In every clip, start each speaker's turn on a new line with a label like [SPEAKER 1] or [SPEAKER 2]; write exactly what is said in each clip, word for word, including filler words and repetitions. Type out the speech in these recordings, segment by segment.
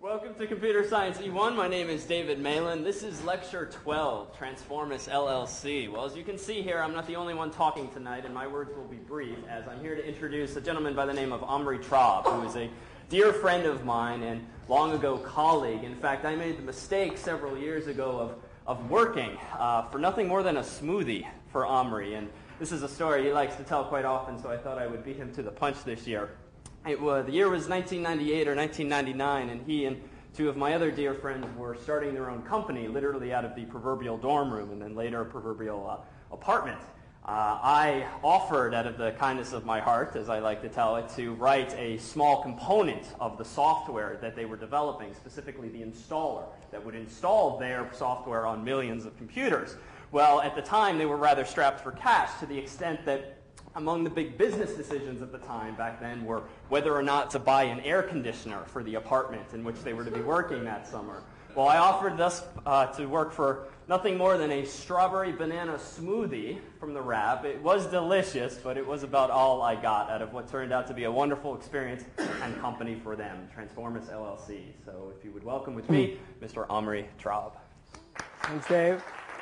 [SPEAKER 1] Welcome to Computer Science E one. My name is David Malin. This is Lecture twelve, Transformis L L C. Well, as you can see here, I'm not the only one talking tonight, and my words will be brief, as I'm here to introduce a gentleman by the name of Omri Traub, who is a dear friend of mine and long ago colleague. In fact, I made the mistake several years ago of, of working uh, for nothing more than a smoothie for Omri, and this is a story he likes to tell quite often, so I thought I would beat him to the punch this year. It was, the year was nineteen ninety-eight or nineteen ninety-nine, and he and two of my other dear friends were starting their own company, literally out of the proverbial dorm room and then later a proverbial uh, apartment. Uh, I offered, out of the kindness of my heart, as I like to tell it, to write a small component of the software that they were developing, specifically the installer, that would install their software on millions of computers. Well, at the time, they were rather strapped for cash, to the extent that among the big business decisions at the time back then were whether or not to buy an air conditioner for the apartment in which they were to be working that summer. Well, I offered thus uh, to work for nothing more than a strawberry banana smoothie from the Rab. It was delicious, but it was about all I got out of what turned out to be a wonderful experience and company for them, Transformis L L C. So if you would welcome with me, Mister Omri Traub.
[SPEAKER 2] Thanks, Dave.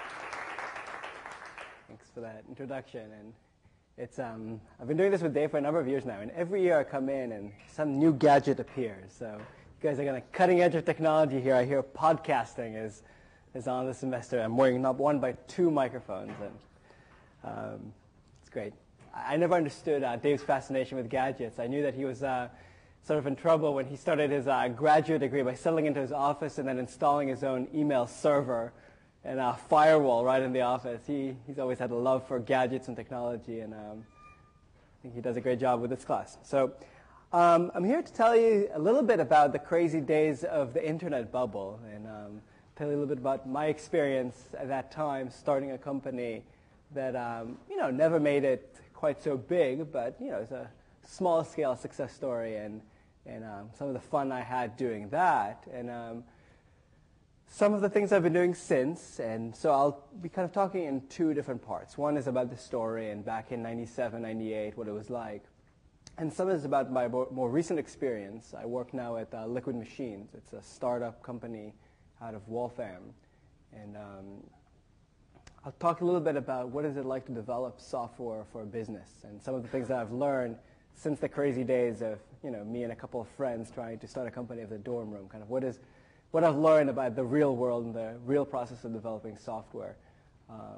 [SPEAKER 2] Thanks for that introduction. And It's um, I've been doing this with Dave for a number of years now, and every year I come in and some new gadget appears. So you guys are going to cutting edge of technology here. I hear podcasting is is on this semester. I'm wearing not one but two microphones, and um, it's great. I, I never understood uh, Dave's fascination with gadgets. I knew that he was uh, sort of in trouble when he started his uh, graduate degree by settling into his office and then installing his own email server and a firewall right in the office. He, he's always had a love for gadgets and technology, and um, I think he does a great job with this class. So um, I'm here to tell you a little bit about the crazy days of the internet bubble, and um, tell you a little bit about my experience at that time starting a company that um, you know never made it quite so big, but you know it's a small-scale success story, and and um, some of the fun I had doing that, and um, some of the things I've been doing since, and so I'll be kind of talking in two different parts. One is about the story and back in ninety-seven, ninety-eight, what it was like. And some is about my more recent experience. I work now at uh, Liquid Machines. It's a startup company out of Waltham. And um, I'll talk a little bit about what is it like to develop software for a business and some of the things that I've learned since the crazy days of you know me and a couple of friends trying to start a company of the dorm room. Kind of what is what I've learned about the real world and the real process of developing software, um,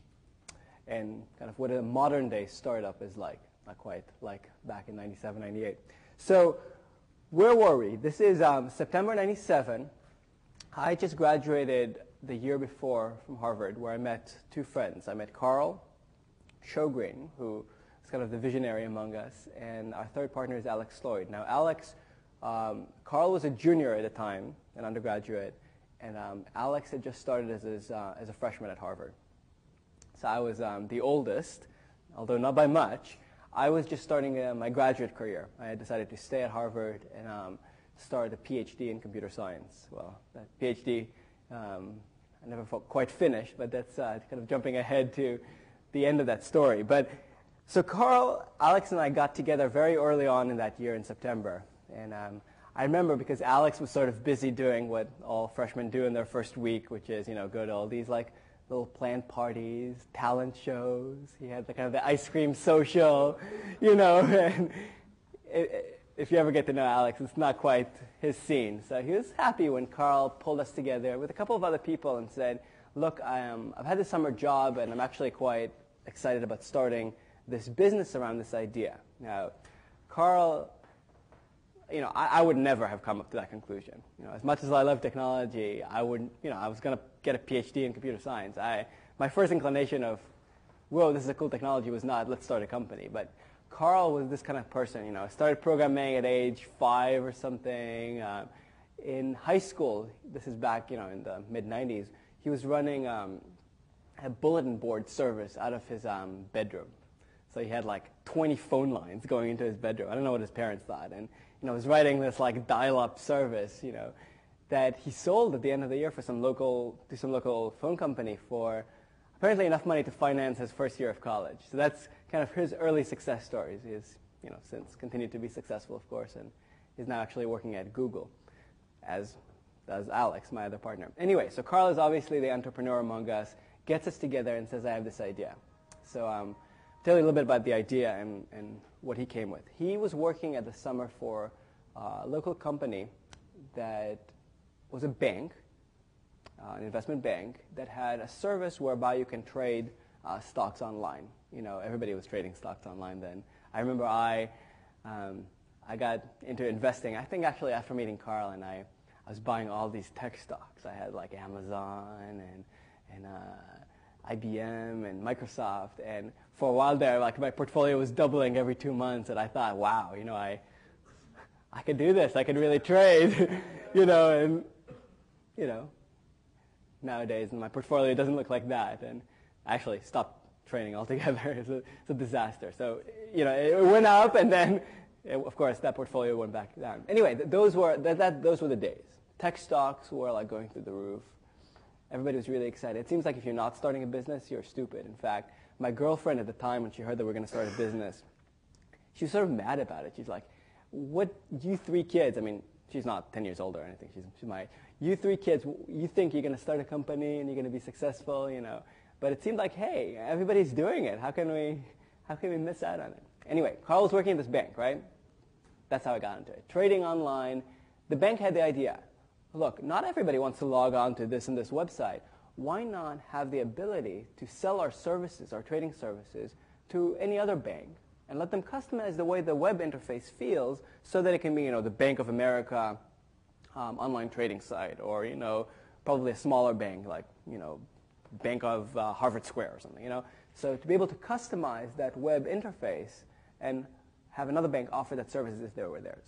[SPEAKER 2] and kind of what a modern day startup is like, not quite like back in ninety-seven, ninety-eight. So where were we? This is um, September ninety-seven. I just graduated the year before from Harvard, where I met two friends. I met Carl Shogreen, who is kind of the visionary among us, and our third partner is Alex Lloyd. Now, Alex Um, Carl was a junior at the time, an undergraduate, and um, Alex had just started as, his, uh, as a freshman at Harvard. So I was um, the oldest, although not by much. I was just starting uh, my graduate career. I had decided to stay at Harvard and um, start a PhD in computer science. Well, that PhD, um, I never quite finished, but that's uh, kind of jumping ahead to the end of that story. But so Carl, Alex, and I got together very early on in that year in September. And um, I remember because Alex was sort of busy doing what all freshmen do in their first week, which is, you know, go to all these like little planned parties, talent shows. He had the kind of the ice cream social, you know. And it, it, if you ever get to know Alex, it's not quite his scene. So he was happy when Carl pulled us together with a couple of other people and said, look, I am, I've had this summer job, and I'm actually quite excited about starting this business around this idea. Now, Carl... You know, I, I would never have come up to that conclusion. You know, as much as I love technology, I would, you know, I was going to get a PhD in computer science. I, my first inclination of, whoa, this is a cool technology was not, let's start a company. But Carl was this kind of person. You know, started programming at age five or something. Uh, in high school, this is back, you know, in the mid nineties, he was running um, a bulletin board service out of his um, bedroom. So he had like twenty phone lines going into his bedroom. I don't know what his parents thought. And you know, was writing this like dial-up service, you know, that he sold at the end of the year for some local to some local phone company for apparently enough money to finance his first year of college. So that's kind of his early success stories. He's, you know, since continued to be successful, of course, and is now actually working at Google. as does Alex, my other partner. Anyway, so Carl is obviously the entrepreneur among us, gets us together and says, I have this idea. So um, tell you a little bit about the idea and, and what he came with. He was working at the summer for a local company that was a bank, uh, an investment bank, that had a service whereby you can trade uh, stocks online. You know, everybody was trading stocks online then. I remember I, um, I got into investing, I think actually after meeting Carl, and I, I was buying all these tech stocks. I had like Amazon and, and uh, I B M and Microsoft, and for a while there, like my portfolio was doubling every two months, and I thought, wow, you know, I, I could do this. I could really trade, you know, and you know, nowadays my portfolio doesn't look like that, and I actually stopped trading altogether. It's a, it's a disaster. So, you know, it went up, and then, it, of course, that portfolio went back down. Anyway, th- those were that, that those were the days. Tech stocks were like going through the roof. Everybody was really excited. It seems like if you're not starting a business, you're stupid. In fact, my girlfriend at the time, when she heard that we were going to start a business, she was sort of mad about it. She's like, what, you three kids, I mean, she's not ten years old or anything. She's, she's my, you three kids, you think you're going to start a company and you're going to be successful, you know. But it seemed like, hey, everybody's doing it. How can we, how can we miss out on it? Anyway, Carl was working at this bank, right? That's how I got into it. Trading online. The bank had the idea. Look, not everybody wants to log on to this and this website. Why not have the ability to sell our services, our trading services, to any other bank and let them customize the way the web interface feels so that it can be, you know, the Bank of America um, online trading site, or, you know, probably a smaller bank like, you know, Bank of uh, Harvard Square or something, you know. So to be able to customize that web interface and have another bank offer that services if they were theirs.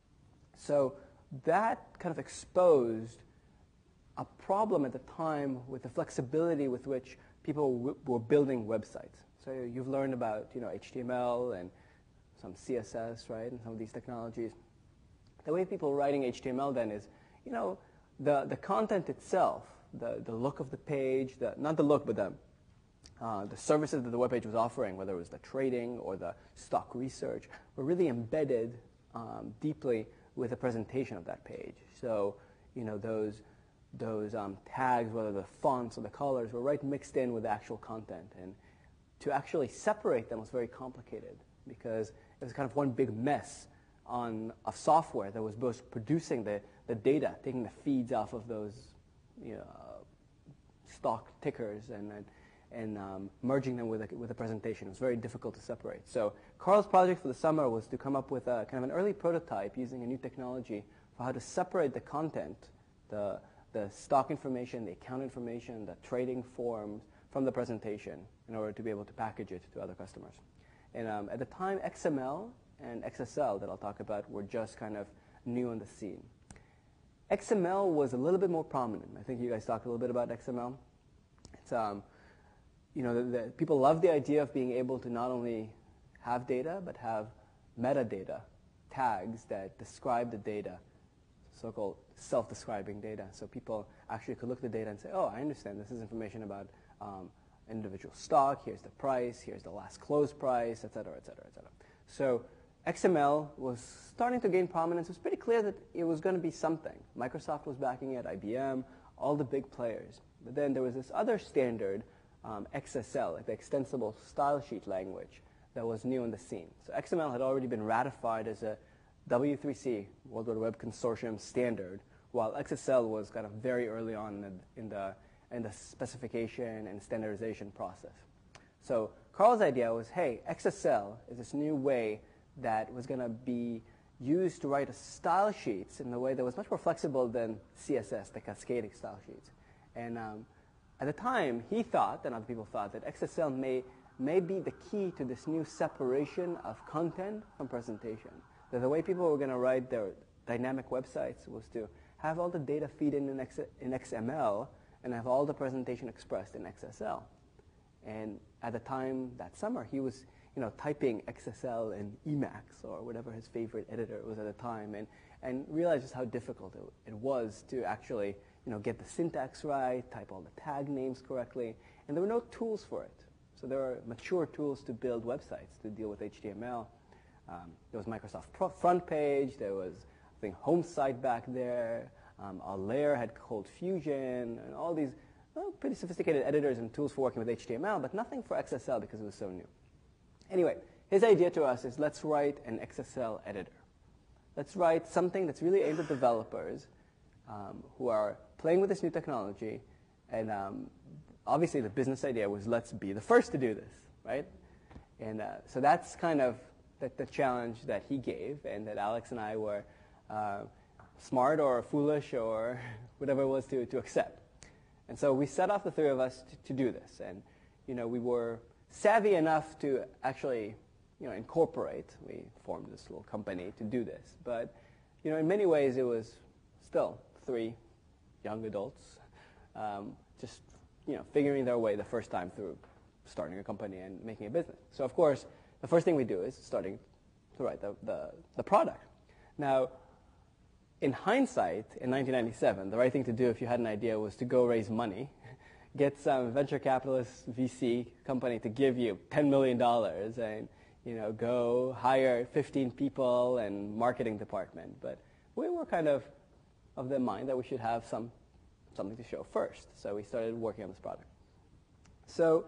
[SPEAKER 2] So that kind of exposed a problem at the time with the flexibility with which people w- were building websites. So you've learned about, you know, H T M L and some C S S, right, and some of these technologies. The way people were writing H T M L then is, you know, the, the content itself, the, the look of the page, the, not the look, but the, uh, the services that the web page was offering, whether it was the trading or the stock research, were really embedded um, deeply with the presentation of that page. So, you know, those those um, tags, whether the fonts or the colors, were right mixed in with the actual content. And to actually separate them was very complicated because it was kind of one big mess on of software that was both producing the, the data, taking the feeds off of those, you know, stock tickers and and, and um, merging them with a, with a presentation. It was very difficult to separate. So Carl's project for the summer was to come up with a kind of an early prototype using a new technology for how to separate the content, the the stock information, the account information, the trading forms from the presentation in order to be able to package it to other customers. And um, at the time, X M L and X S L that I'll talk about were just kind of new on the scene. X M L was a little bit more prominent. I think you guys talked a little bit about X M L. It's, um, you know, the, the, people love the idea of being able to not only have data, but have metadata, tags that describe the data, so-called self-describing data. So people actually could look at the data and say, oh, I understand this is information about um, individual stock, here's the price, here's the last close price, et cetera, et cetera, et cetera. So X M L was starting to gain prominence. It was pretty clear that it was going to be something. Microsoft was backing it, I B M, all the big players. But then there was this other standard, um, X S L, like the extensible style sheet language, that was new on the scene. So X M L had already been ratified as a W three C, World Wide Web Consortium standard, while X S L was kind of very early on in the, in the, in the specification and standardization process. So Carl's idea was, hey, X S L is this new way that was going to be used to write a style sheets in a way that was much more flexible than C S S, the cascading style sheets. And um, at the time, he thought, and other people thought, that X S L may, may be the key to this new separation of content from presentation. That the way people were going to write their dynamic websites was to have all the data feed in in, X, in X M L and have all the presentation expressed in X S L. And at the time, that summer, he was, you know, typing X S L in Emacs or whatever his favorite editor was at the time, and, and realized just how difficult it, it was to actually, you know, get the syntax right, type all the tag names correctly, and there were no tools for it. So there were mature tools to build websites to deal with H T M L. Um, there was Microsoft Pro Front Page. There was, I think, Home Site back there. Um, our layer had Cold Fusion and all these well, pretty sophisticated editors and tools for working with H T M L, but nothing for X S L because it was so new. Anyway, his idea to us is let's write an X S L editor. Let's write something that's really aimed at developers um, who are playing with this new technology. And um, obviously the business idea was let's be the first to do this, right? And uh, so that's kind of the, the challenge that he gave and that Alex and I were uh, smart or foolish or whatever it was to, to accept. And so we set off, the three of us, to, to do this. And, you know, we were savvy enough to actually you know, incorporate. We formed this little company to do this. But, you know, in many ways it was still three young adults um, just, you know, figuring their way the first time through starting a company and making a business. So, of course, the first thing we do is starting to write the, the, the product. Now, in hindsight, in nineteen ninety-seven, the right thing to do if you had an idea was to go raise money, get some venture capitalist V C company to give you ten million dollars and you know, go hire fifteen people and marketing department. But we were kind of of the mind that we should have some something to show first. So we started working on this product. So,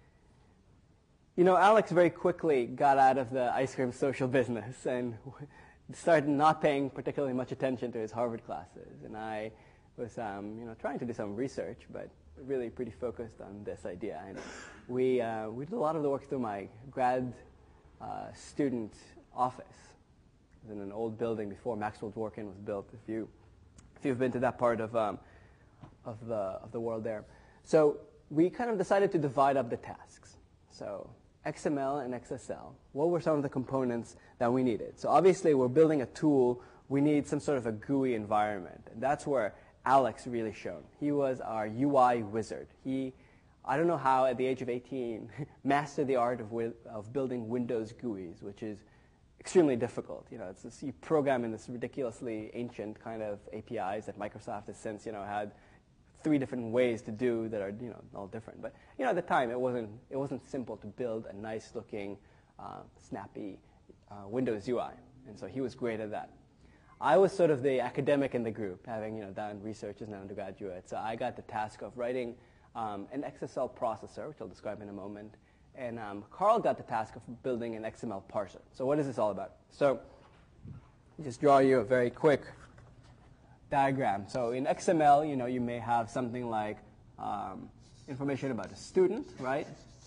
[SPEAKER 2] you know, Alex very quickly got out of the ice cream social business and started not paying particularly much attention to his Harvard classes. And I was, um, you know, trying to do some research, but really pretty focused on this idea. And we uh, we did a lot of the work through my grad Uh, student office. It was in an old building before Maxwell Dworkin was built. If you if you've been to that part of um, of the of the world there, so we kind of decided to divide up the tasks. So X M L and X S L. What were some of the components that we needed? So obviously we're building a tool. We need some sort of a G U I environment, and that's where Alex really shone. He was our U I wizard. He I don't know how, at the age of eighteen, mastered the art of, wi- of building Windows G U Is, which is extremely difficult. You know, it's this, you program in this ridiculously ancient kind of A P Is that Microsoft has since, you know, had three different ways to do that are, you know, all different. But, you know, at the time, it wasn't it wasn't simple to build a nice-looking, uh, snappy uh, Windows U I, and so he was great at that. I was sort of the academic in the group, having, you know, done research as an undergraduate. So I got the task of writing Um, an X S L processor, which I'll describe in a moment, and um, Carl got the task of building an X M L parser. So what is this all about? So just draw you a very quick diagram. So in X M L, you know, you may have something like um, information about a student, right?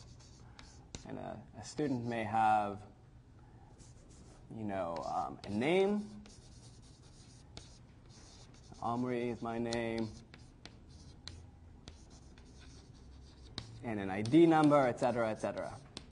[SPEAKER 2] And a, a student may have, you know, um, a name. Omri is my name. And an I D number, et cetera, et cetera.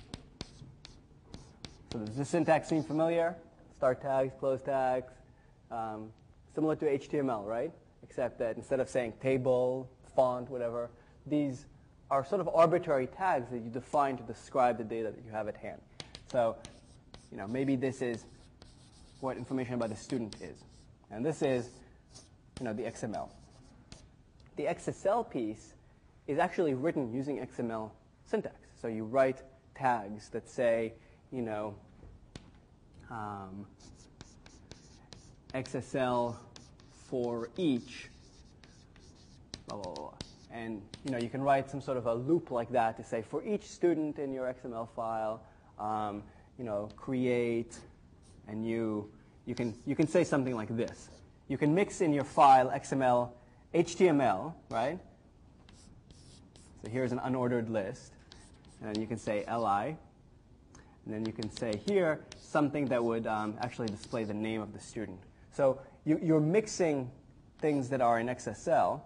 [SPEAKER 2] So does this syntax seem familiar? Start tags, close tags, um, similar to H T M L, right? Except that instead of saying table, font, whatever, these are sort of arbitrary tags that you define to describe the data that you have at hand. So, you know, maybe this is what information about a student is. And this is, you know, the X M L. The X S L piece is actually written using X M L syntax. So you write tags that say, you know, um, X S L for each, blah, blah, blah. And, you know, you can write some sort of a loop like that to say, for each student in your X M L file, um, you know, create, and you, you, can, you can say something like this. You can mix in your file X M L, H T M L, right? So here's an unordered list. And then you can say L I. And then you can say here something that would um, actually display the name of the student. So you, you're mixing things that are in X S L,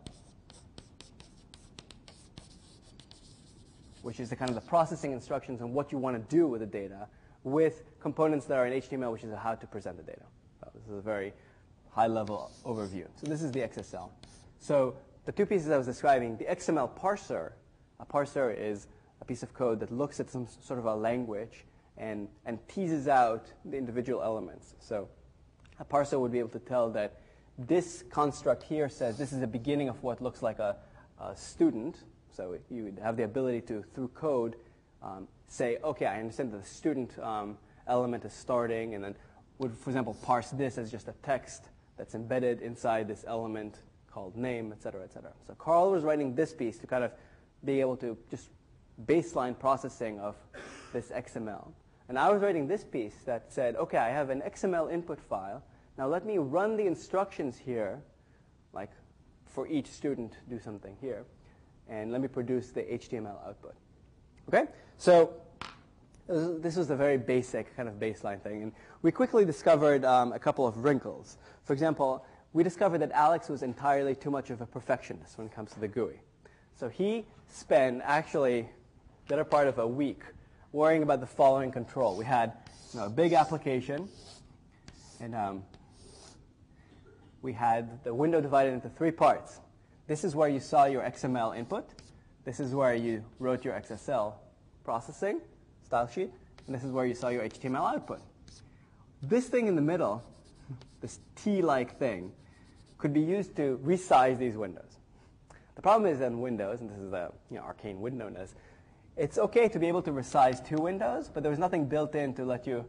[SPEAKER 2] which is the kind of the processing instructions and what you want to do with the data, with components that are in H T M L, which is how to present the data. So this is a very high-level overview. So this is the X S L. So the two pieces I was describing, the X M L parser, a parser is a piece of code that looks at some sort of a language and, and teases out the individual elements. So a parser would be able to tell that this construct here says this is the beginning of what looks like a, a student. So you would have the ability to, through code, um, say, OK, I understand that the student um, element is starting, and then would, for example, parse this as just a text that's embedded inside this element called name, et cetera, et cetera. So Carl was writing this piece to kind of be able to just baseline processing of this X M L. And I was writing this piece that said, okay, I have an X M L input file. Now let me run the instructions here, like for each student, do something here. And let me produce the H T M L output. Okay? So this was a very basic kind of baseline thing. And we quickly discovered um, a couple of wrinkles. For example, we discovered that Alex was entirely too much of a perfectionist when it comes to the G U I. So he spent actually the better part of a week worrying about the following control. We had you know, a big application, and um, we had the window divided into three parts. This is where you saw your X M L input. This is where you wrote your X S L processing style sheet. And this is where you saw your H T M L output. This thing in the middle, this T-like thing, could be used to resize these windows. The problem is in Windows, and this is the you know, arcane windowiness, it's okay to be able to resize two windows, but there was nothing built in to let you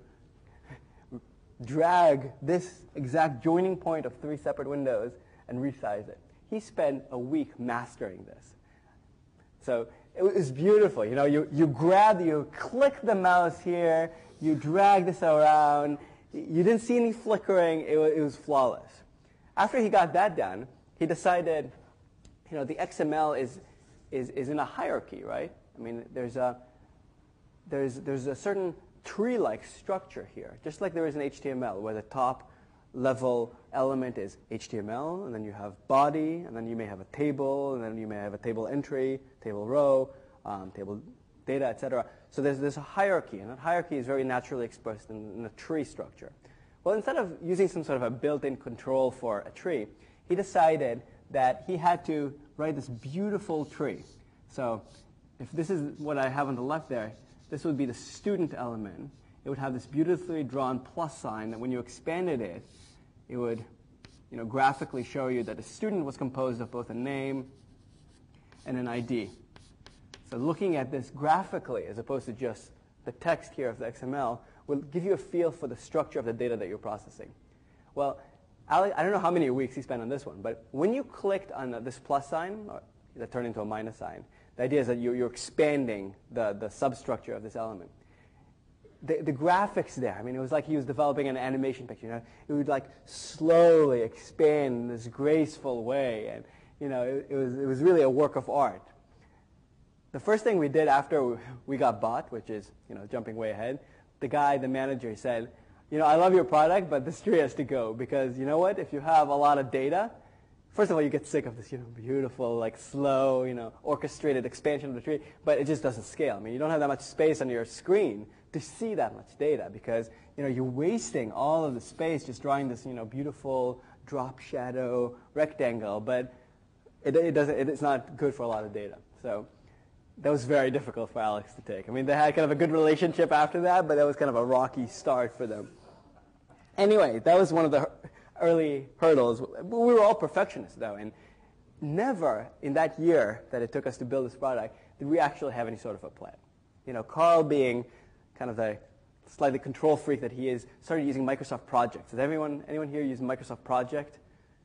[SPEAKER 2] drag this exact joining point of three separate windows and resize it. He spent a week mastering this. So it was beautiful. You know, you, you grab, you click the mouse here, you drag this around. You didn't see any flickering. It was, it was flawless. After he got that done, he decided, you know, the X M L is, is, is in a hierarchy, right? I mean, there's a, there's, there's a certain tree-like structure here, just like there is in H T M L, where the top level element is H T M L, and then you have body, and then you may have a table, and then you may have a table entry, table row, um, table data, et cetera. So there's, there's a hierarchy, and that hierarchy is very naturally expressed in, in a tree structure. Well, instead of using some sort of a built-in control for a tree, he decided that he had to write this beautiful tree. So if this is what I have on the left there, this would be the student element. It would have this beautifully drawn plus sign that when you expanded it, it would you know, graphically show you that a student was composed of both a name and an I D. So looking at this graphically, as opposed to just the text here of the X M L, will give you a feel for the structure of the data that you're processing. Well, Alex, I don't know how many weeks he spent on this one, but when you clicked on this plus sign, or that turned into a minus sign, the idea is that you're, you're expanding the, the substructure of this element. The, the graphics there, I mean, it was like he was developing an animation picture. You know? It would like slowly expand in this graceful way, and you know, it, it was it was really a work of art. The first thing we did after we got bought, which is you know jumping way ahead, the guy, the manager, said, you know, I love your product, but this tree has to go because you know what? If you have a lot of data, first of all, you get sick of this, you know, beautiful, like slow, you know, orchestrated expansion of the tree, but it just doesn't scale. I mean, you don't have that much space on your screen to see that much data because, you know, you're wasting all of the space just drawing this, you know, beautiful drop shadow rectangle, but it, it doesn't, it, it's not good for a lot of data. So that was very difficult for Alex to take. I mean, they had kind of a good relationship after that, but that was kind of a rocky start for them. Anyway, that was one of the early hurdles. We were all perfectionists, though, and never in that year that it took us to build this product did we actually have any sort of a plan. You know, Carl being kind of the slightly control freak that he is, started using Microsoft Project. Does everyone, anyone here use Microsoft Project?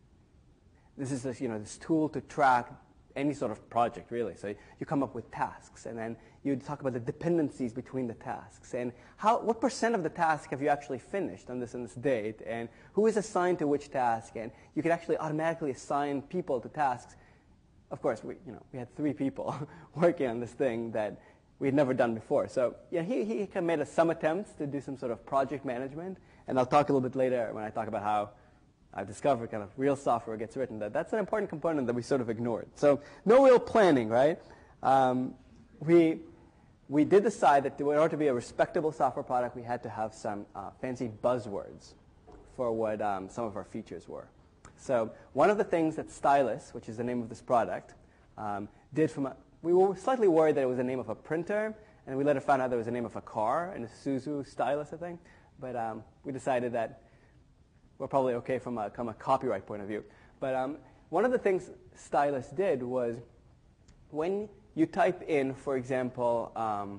[SPEAKER 2] This is this, you know, this tool to track any sort of project, really. So you come up with tasks, and then you talk about the dependencies between the tasks, and how, what percent of the task have you actually finished on this and this date, and who is assigned to which task, and you could actually automatically assign people to tasks. Of course, we, you know, we had three people working on this thing that we had never done before. So yeah, he, he kind of made some attempts to do some sort of project management, and I'll talk a little bit later when I talk about how I've discovered kind of real software gets written, that that's an important component that we sort of ignored. So no real planning, right? Um, we, we did decide that in order to be a respectable software product, we had to have some uh, fancy buzzwords for what um, some of our features were. So one of the things that Stylus, which is the name of this product, um, did from a, we were slightly worried that it was the name of a printer, and we later found out that it was the name of a car, and a Isuzu Stylus, I think. But um, we decided that we're probably okay from a, from a copyright point of view. But um, one of the things Stylus did was when you type in, for example, um,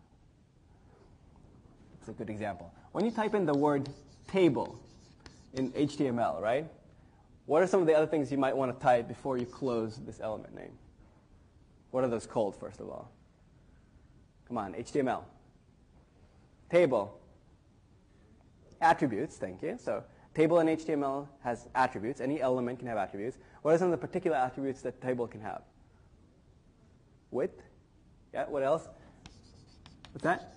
[SPEAKER 2] it's a good example. When you type in the word table in H T M L, right? what are some of the other things you might want to type before you close this element name? What are those called, first of all? Come on, H T M L. Table. Attributes, thank you. So table in H T M L has attributes. Any element can have attributes. What are some of the particular attributes that table can have? Width. Yeah, what else? What's that?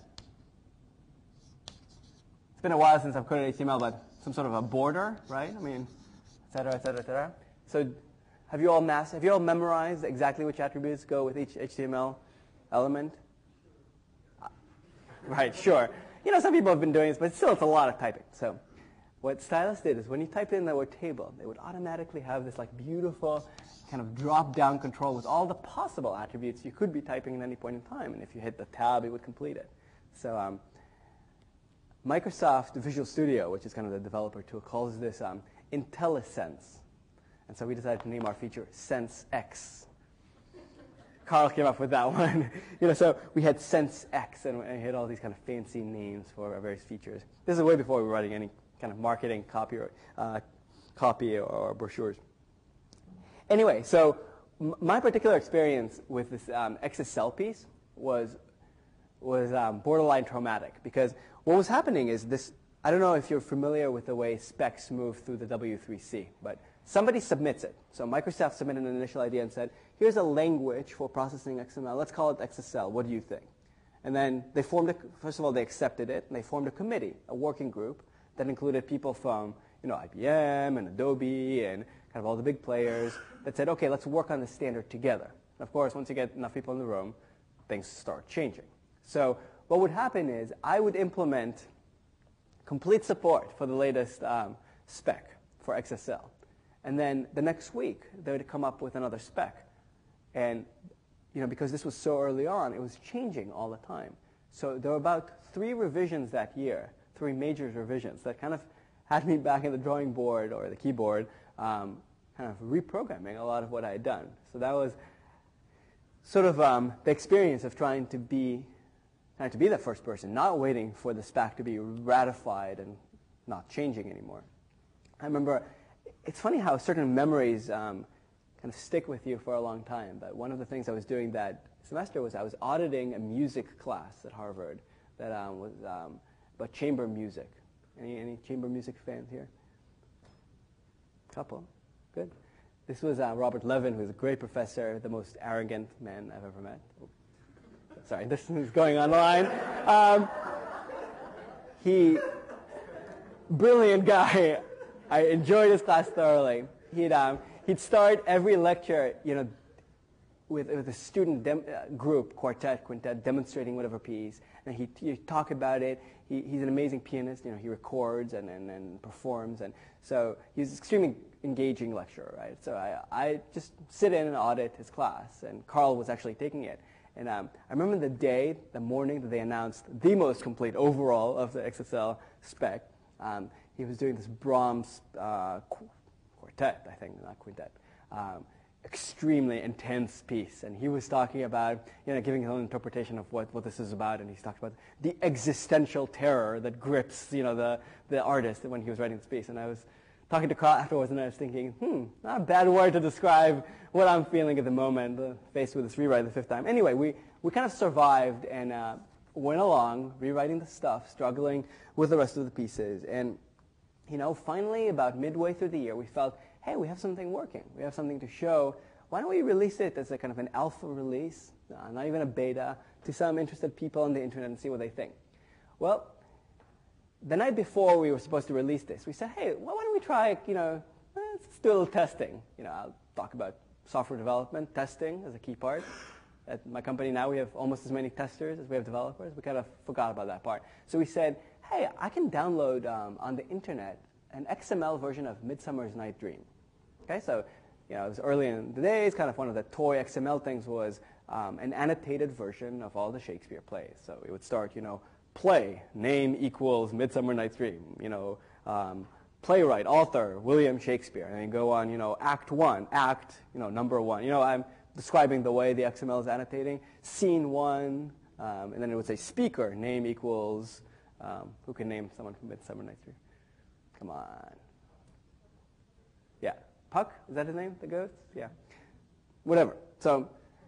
[SPEAKER 2] It's been a while since I've coded H T M L, but some sort of a border, right? I mean, et cetera, et cetera, et cetera. So have you all mass, have you all memorized exactly which attributes go with each H T M L element? Right, sure. You know, some people have been doing this, but still it's a lot of typing. So what Stylus did is when you typed in the word table, they would automatically have this like beautiful kind of drop-down control with all the possible attributes you could be typing at any point in time. And if you hit the tab, it would complete it. So um, Microsoft Visual Studio, which is kind of the developer tool, calls this um, IntelliSense. And so we decided to name our feature SenseX. Carl came up with that one. you know, so we had SenseX, and we had all these kind of fancy names for our various features. This is way before we were writing any kind of marketing copy or uh, copy or, or brochures. Anyway, so m my particular experience with this um, X S L piece was was um, borderline traumatic, because what was happening is this. I don't know if you're familiar with the way specs move through the W three C, but somebody submits it. So Microsoft submitted an initial idea and said, here's a language for processing X M L. Let's call it X S L. What do you think? And then they formed a, first of all, they accepted it, and they formed a committee, a working group, that included people from you know, I B M and Adobe and kind of all the big players that said, okay, let's work on this standard together. And of course, once you get enough people in the room, things start changing. So what would happen is I would implement complete support for the latest um, spec for X S L. And then the next week, they would come up with another spec. And you know, because this was so early on, it was changing all the time. So there were about three revisions that year, three major revisions that kind of had me back in the drawing board or the keyboard, um, kind of reprogramming a lot of what I had done. So that was sort of um, the experience of trying to be trying to be the first person, not waiting for the spec to be ratified and not changing anymore. I remember, it's funny how certain memories um, kind of stick with you for a long time. But one of the things I was doing that semester was I was auditing a music class at Harvard that um, was um, about chamber music. Any, any chamber music fans here? Couple. Good. This was uh, Robert Levin, who's a great professor, the most arrogant man I've ever met. Oh, sorry, this is going online. Um, he, brilliant guy. I enjoyed his class thoroughly. He'd, um, he'd start every lecture, you know, with, with a student dem uh, group, quartet, quintet, demonstrating whatever piece, and he'd, he'd talk about it. He, he's an amazing pianist. You know, he records and, and, and performs, and so he's an extremely engaging lecturer, right? So I, I just sit in and audit his class, and Carl was actually taking it. And um, I remember the day, the morning that they announced the most complete overall of the X S L spec. Um, he was doing this Brahms uh, qu quartet, I think, not quintet. Um, extremely intense piece, and he was talking about, you know, giving his own interpretation of what, what this is about, and he's talked about the existential terror that grips, you know, the, the artist when he was writing this piece. And I was talking to Carl afterwards, and I was thinking, hmm, not a bad word to describe what I'm feeling at the moment, uh, faced with this rewrite the fifth time. Anyway, we, we kind of survived and uh, went along, rewriting the stuff, struggling with the rest of the pieces, and, you know, finally, about midway through the year, we felt, hey, we have something working. We have something to show. Why don't we release it as a kind of an alpha release, uh, not even a beta, to some interested people on the internet and see what they think? Well, the night before we were supposed to release this, we said, hey, why don't we try, you know, let's do a little testing. You know, I'll talk about software development, testing as a key part. At my company now, we have almost as many testers as we have developers. We kind of forgot about that part. So we said, hey, I can download um, on the internet an X M L version of Midsummer's Night Dream. Okay, so you know, it was early in the days. Kind of one of the toy X M L things was um, an annotated version of all the Shakespeare plays. So it would start, you know, play name equals Midsummer Night's Dream. You know, um, playwright, author, William Shakespeare, and then go on. You know, Act One, Act, you know, number one. You know, I'm describing the way the X M L is annotating. Scene one, um, and then it would say speaker name equals. Um, who can name someone from Midsummer Night's Dream? Come on. Yeah. Puck, is that his name, the ghost? Yeah. Whatever. So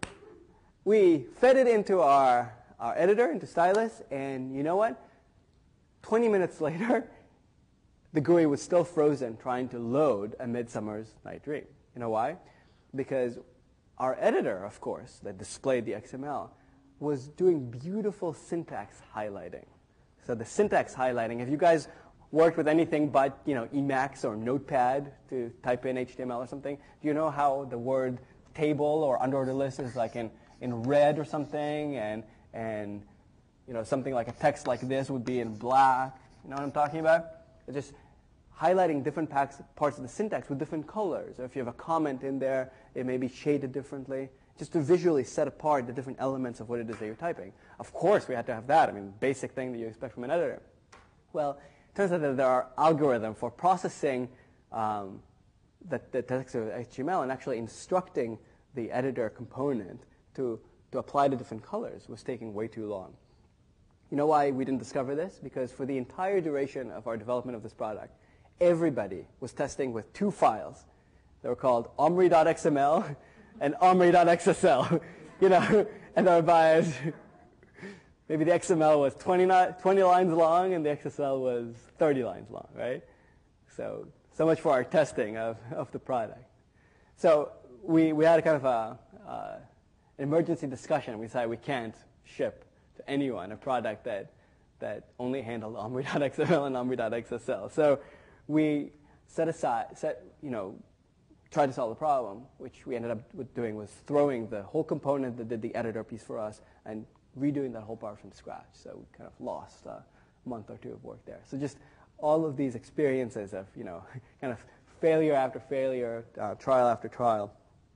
[SPEAKER 2] we fed it into our, our editor, into Stylus, and you know what? twenty minutes later, the G U I was still frozen trying to load A Midsummer's Night Dream. You know why? Because our editor, of course, that displayed the X M L, was doing beautiful syntax highlighting. So the syntax highlighting, have you guys worked with anything but, you know, Emacs or Notepad to type in H T M L or something? Do you know how the word table or underorder list is like in, in red or something, and, and you know, something like a text like this would be in black? You know what I'm talking about? It's just highlighting different packs, parts of the syntax with different colors. Or if you have a comment in there, it may be shaded differently, just to visually set apart the different elements of what it is that you're typing. Of course, we had to have that. I mean, basic thing that you expect from an editor. Well, it turns out that there are algorithms for processing um, the, the text of H T M L and actually instructing the editor component to, to apply the different colors was taking way too long. You know why we didn't discover this? Because for the entire duration of our development of this product, everybody was testing with two files. They were called omri dot X M L and omri dot X S L. You know, and our bias, maybe the X M L was twenty, twenty lines long and the X S L was thirty lines long, right? So, so much for our testing of, of the product. So we, we had a kind of a, uh, emergency discussion. We decided we can't ship to anyone a product that, that only handled omri dot X M L and omri dot X S L. So we set aside, set, you know, tried to solve the problem, which we ended up with doing was throwing the whole component that did the editor piece for us and redoing that whole part from scratch. So we kind of lost a month or two of work there. So just all of these experiences of, you know, kind of failure after failure, uh, trial after trial.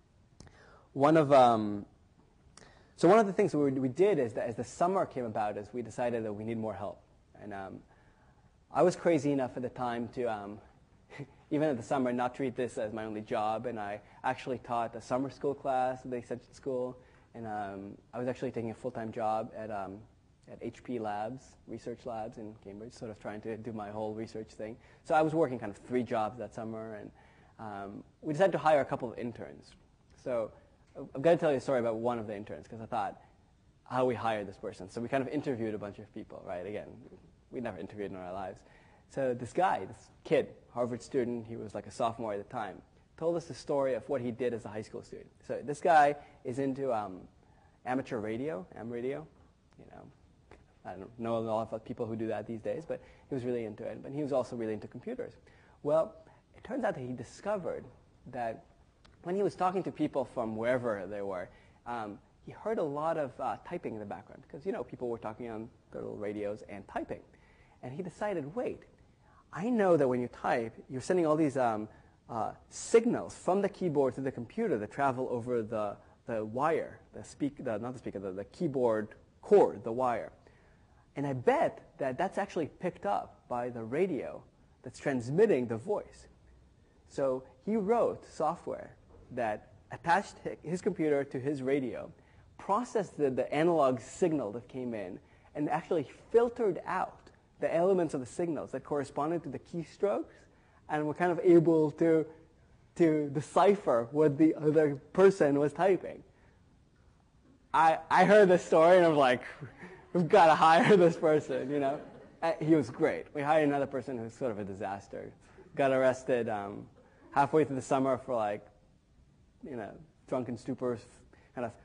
[SPEAKER 2] One of, um, so one of the things we, we did is that as the summer came about, is we decided that we need more help. And um, I was crazy enough at the time to, um, even in the summer, not treat this as my only job. And I actually taught a summer school class at the extension school. And um, I was actually taking a full-time job at, um, at H P Labs, research labs in Cambridge, sort of trying to do my whole research thing. So I was working kind of three jobs that summer. And um, we decided to hire a couple of interns. So I've got to tell you a story about one of the interns, because I thought, how we hired this person. So we kind of interviewed a bunch of people, right? Again, we never interviewed in our lives. So this guy, this kid, Harvard student, he was like a sophomore at the time, told us the story of what he did as a high school student. So this guy is into um, amateur radio, am radio. You know, I don't know a lot of people who do that these days, but he was really into it. But he was also really into computers. Well, it turns out that he discovered that when he was talking to people from wherever they were, um, he heard a lot of uh, typing in the background, because, you know, people were talking on their little radios and typing. And he decided, wait, I know that when you type, you're sending all these um, uh, signals from the keyboard to the computer that travel over the, the wire, the speak, the, not the speaker, the, the keyboard cord, the wire. And I bet that that's actually picked up by the radio that's transmitting the voice. So he wrote software that attached his computer to his radio, processed the, the analog signal that came in, and actually filtered out the elements of the signals that corresponded to the keystrokes, and were kind of able to, to decipher what the other person was typing. I, I heard this story, and I was like, we've got to hire this person, you know. Uh, he was great. We hired another person who was sort of a disaster. Got arrested um, halfway through the summer for, like, you know, drunken stupors, kind of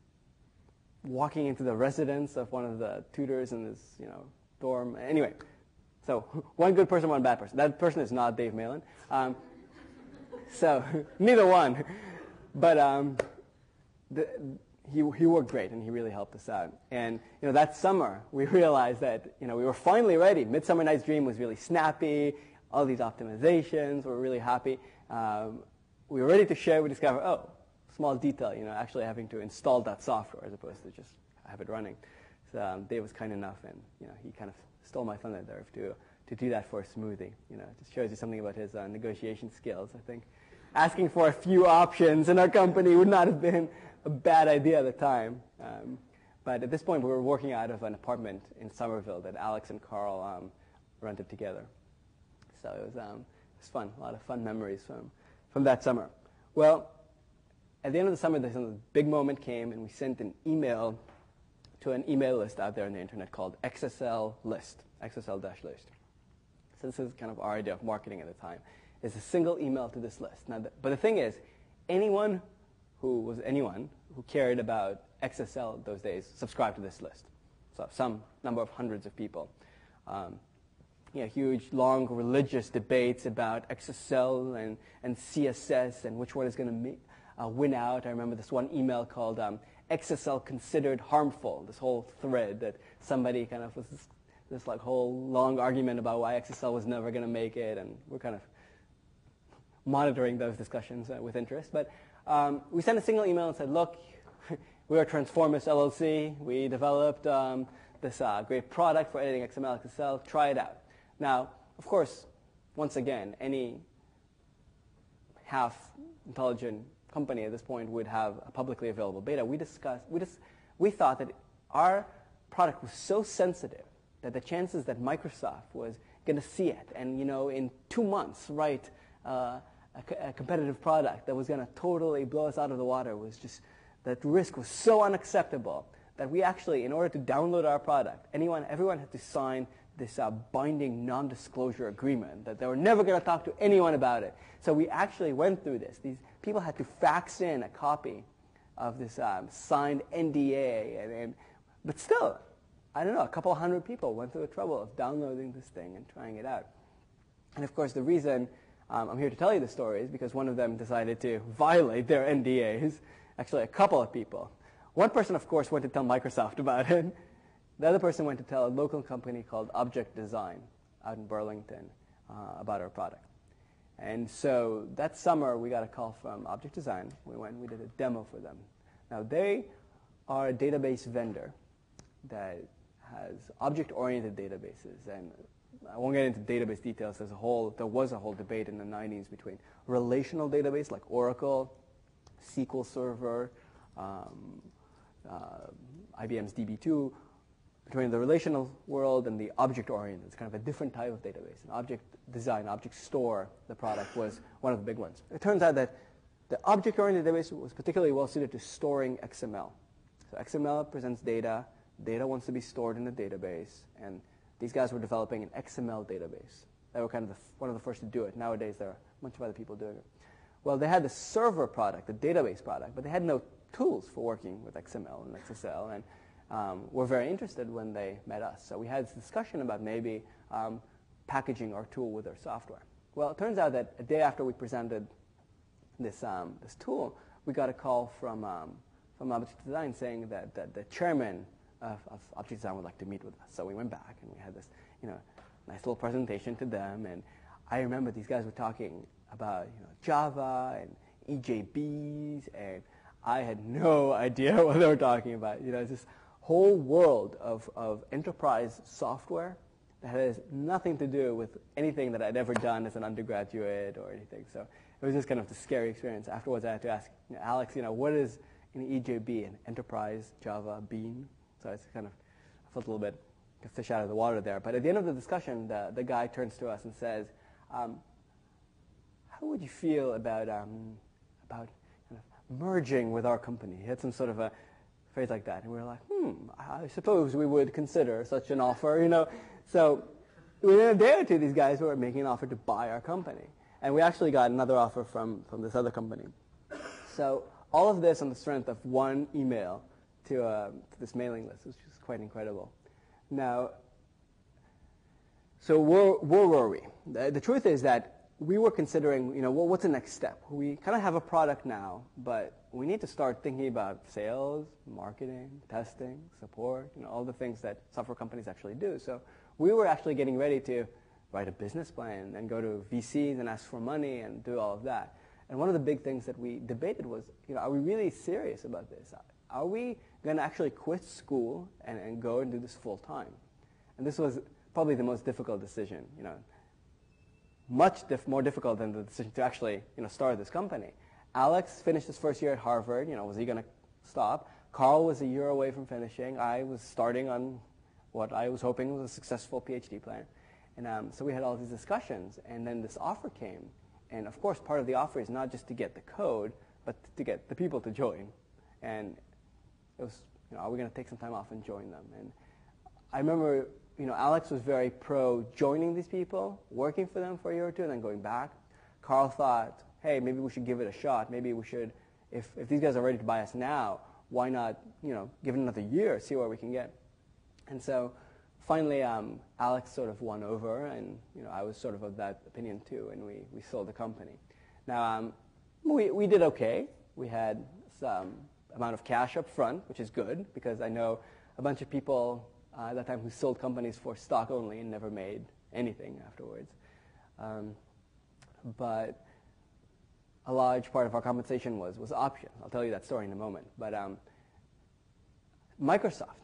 [SPEAKER 2] walking into the residence of one of the tutors in this, you know, dorm. Anyway, so one good person, one bad person. That person is not Dave Malin. Um, so neither one. But um, the, he he worked great, and he really helped us out. And you know, that summer we realized that you know we were finally ready. Midsummer Night's Dream was really snappy. All these optimizations were really happy. Um, we were ready to share. We discovered, oh, small detail. You know, actually having to install that software as opposed to just have it running. So um, Dave was kind enough, and you know, he kind of stole my thunder there to to do that for a smoothie. You know, it just shows you something about his uh, negotiation skills. I think asking for a few options in our company would not have been a bad idea at the time. Um, but at this point, we were working out of an apartment in Somerville that Alex and Carl um, rented together. So it was um, it was fun. A lot of fun memories from from that summer? Well, at the end of the summer, this big moment came, and we sent an email to an email list out there on the internet called X S L list, X S L-list. So this is kind of our idea of marketing at the time. It's a single email to this list. Now, the, but the thing is, anyone who was anyone who cared about X S L those days subscribed to this list. So some number of hundreds of people. Um, you know, huge, long, religious debates about X S L and, and C S S and which one is going to uh, win out. I remember this one email called um, X S L Considered Harmful, this whole thread that somebody kind of was this, this like whole long argument about why X S L was never going to make it, and we're kind of monitoring those discussions uh, with interest. But um, we sent a single email and said, look, we are Transformis L L C. We developed um, this uh, great product for editing X M L, X S L. Try it out. Now, of course, once again, any half-intelligent company at this point would have a publicly available beta. We discussed, we just, we thought that our product was so sensitive that the chances that Microsoft was going to see it and, you know, in two months write uh, a, a competitive product that was going to totally blow us out of the water was just, that risk was so unacceptable that we actually, in order to download our product, anyone, everyone had to sign this uh, binding non-disclosure agreement that they were never going to talk to anyone about it. So we actually went through this. These people had to fax in a copy of this um, signed N D A, and, and, but still, I don't know, a couple hundred people went through the trouble of downloading this thing and trying it out. And of course, the reason um, I'm here to tell you the story is because one of them decided to violate their N D As. Actually, a couple of people. One person, of course, went to tell Microsoft about it. The other person went to tell a local company called Object Design out in Burlington uh, about our product. And so that summer, we got a call from Object Design. We went and we did a demo for them. Now, they are a database vendor that has object-oriented databases. And I won't get into database details. There's a whole, there was a whole debate in the nineties between relational database like Oracle, S Q L Server, um, uh, I B M's D B two, between the relational world and the object-oriented. It's kind of a different type of database. An object design, object store, the product was one of the big ones. It turns out that the object-oriented database was particularly well-suited to storing X M L. So X M L presents data. Data wants to be stored in a database. And these guys were developing an X M L database. They were kind of the, one of the first to do it. Nowadays, there are a bunch of other people doing it. Well, they had the server product, the database product, but they had no tools for working with X M L and X S L. And Um, were very interested when they met us. So we had this discussion about maybe um, packaging our tool with their software. Well, it turns out that a day after we presented this, um, this tool, we got a call from, um, from Object Design saying that, that the chairman of, of Object Design would like to meet with us. So we went back and we had this, you know, nice little presentation to them. And I remember these guys were talking about, you know, Java and E J Bs, and I had no idea what they were talking about. You know, it's just whole world of, of enterprise software that has nothing to do with anything that I'd ever done as an undergraduate or anything. So it was just kind of a scary experience. Afterwards, I had to ask, you know, Alex, you know, what is an E J B, an enterprise Java bean? So it's kind of, I felt a little bit like a fish out of the water there. But at the end of the discussion, the, the guy turns to us and says, um, how would you feel about, um, about kind of merging with our company? He had some sort of a phrase like that. And we were like, hmm, I suppose we would consider such an offer, you know. So within a day or two, these guys were making an offer to buy our company. And we actually got another offer from, from this other company. So all of this on the strength of one email to, uh, to this mailing list, which is quite incredible. Now, so where, where were we? The, the truth is that we were considering, you know, well, what's the next step? We kind of have a product now, but we need to start thinking about sales, marketing, testing, support, you know, all the things that software companies actually do. So we were actually getting ready to write a business plan and go to V Cs and ask for money and do all of that. And one of the big things that we debated was, you know, are we really serious about this? Are we going to actually quit school and, and go and do this full time? And this was probably the most difficult decision, you know. Much dif- more difficult than the decision to actually, you know, start this company. Alex finished his first year at Harvard. You know, was he going to stop? Carl was a year away from finishing. I was starting on what I was hoping was a successful PhD plan. And um, so we had all these discussions, and then this offer came. and of course, part of the offer is not just to get the code, but to get the people to join. And it was, you know, are we going to take some time off and join them? And I remember, you know, Alex was very pro joining these people, working for them for a year or two, and then going back. Carl thought, hey, maybe we should give it a shot. Maybe we should, if, if these guys are ready to buy us now, why not, you know, give it another year, see where we can get. And so finally, um, Alex sort of won over, and, you know, I was sort of of that opinion too, and we, we sold the company. Now, um, we, we did okay. We had some amount of cash up front, which is good, because I know a bunch of people uh, at that time who sold companies for stock only and never made anything afterwards. Um, but a large part of our compensation was, was options. I'll tell you that story in a moment. But um, Microsoft,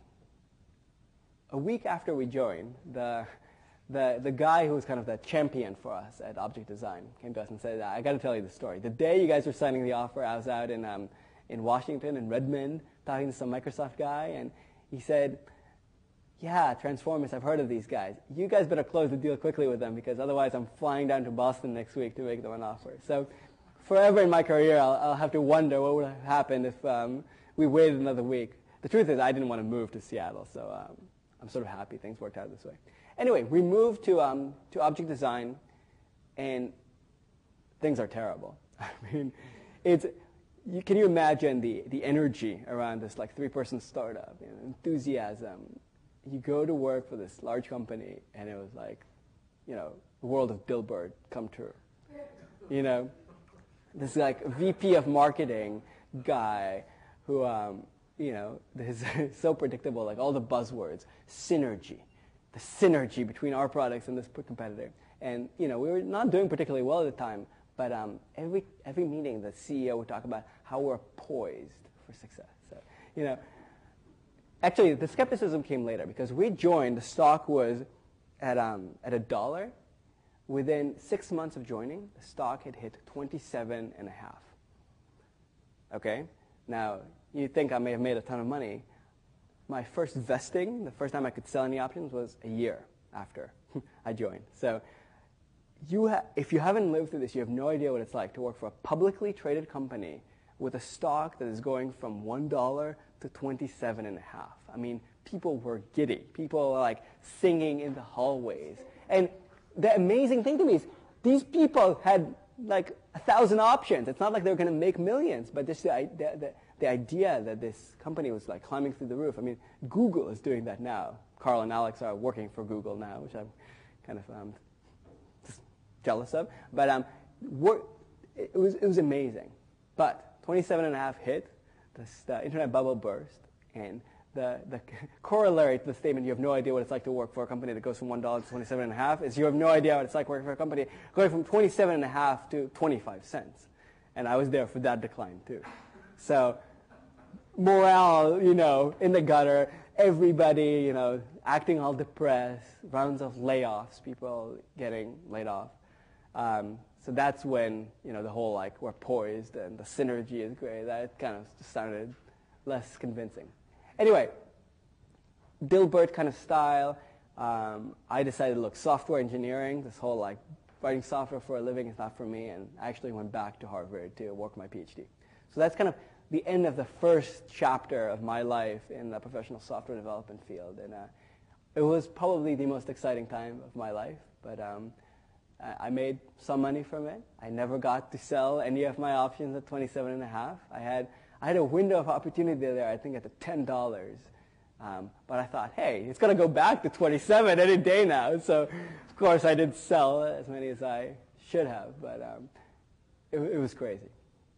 [SPEAKER 2] a week after we joined, the, the, the guy who was kind of the champion for us at Object Design came to us and said, I got to tell you the story. The day you guys were signing the offer, I was out in, um, in Washington, in Redmond, talking to some Microsoft guy, and he said, yeah, Transformis, I've heard of these guys. You guys better close the deal quickly with them, because otherwise I'm flying down to Boston next week to make them an offer. So forever in my career, I'll, I'll have to wonder what would have happened if um, we waited another week. The truth is, I didn't want to move to Seattle, so um, I'm sort of happy things worked out this way. Anyway, we moved to, um, to Object Design, and things are terrible. I mean, it's, you, can you imagine the, the energy around this like three-person startup, you know, enthusiasm? You go to work for this large company, and it was like, you know, the world of Bill Burr come true. You know, this like V P of marketing guy who, um, you know, is so predictable, like all the buzzwords, synergy, the synergy between our products and this competitor. And, you know, we were not doing particularly well at the time, but um, every, every meeting the C E O would talk about how we're poised for success. So, you know, actually, the skepticism came later, because we joined, the stock was at, um, at a dollar. Within six months of joining, the stock had hit twenty-seven and a half. Okay? Now, you think I may have made a ton of money. My first vesting, the first time I could sell any options, was a year after I joined. So you ha- if you haven't lived through this, you have no idea what it's like to work for a publicly traded company with a stock that is going from one dollar to twenty-seven and a half. I mean, people were giddy. People were like singing in the hallways. And the amazing thing to me is these people had like a thousand options. It's not like they were going to make millions, but just the, the, the, the idea that this company was like climbing through the roof. I mean, Google is doing that now. Carl and Alex are working for Google now, which I'm kind of um, just jealous of. But um, work, it was it was amazing. But twenty-seven and a half hit, this, the internet bubble burst, and the, the corollary to the statement, you have no idea what it's like to work for a company that goes from one dollar to twenty-seven and a half, is you have no idea what it's like working for a company going from twenty-seven and a half to twenty-five cents. And I was there for that decline too. So morale, you know, in the gutter, everybody, you know, acting all depressed, rounds of layoffs, people getting laid off. Um, so that's when, you know, the whole like we're poised and the synergy is great, that kind of just sounded less convincing. Anyway, Dilbert kind of style. Um, I decided, look, software engineering, this whole like writing software for a living is not for me, and I actually went back to Harvard to work my PhD. So that's kind of the end of the first chapter of my life in the professional software development field, and uh, it was probably the most exciting time of my life. But um, I made some money from it. I never got to sell any of my options at twenty-seven and a half. I had I had a window of opportunity there, I think, at the ten dollars. Um, but I thought, hey, it's going to go back to twenty-seven any day now. So, of course, I didn't sell as many as I should have, but um, it, it was crazy.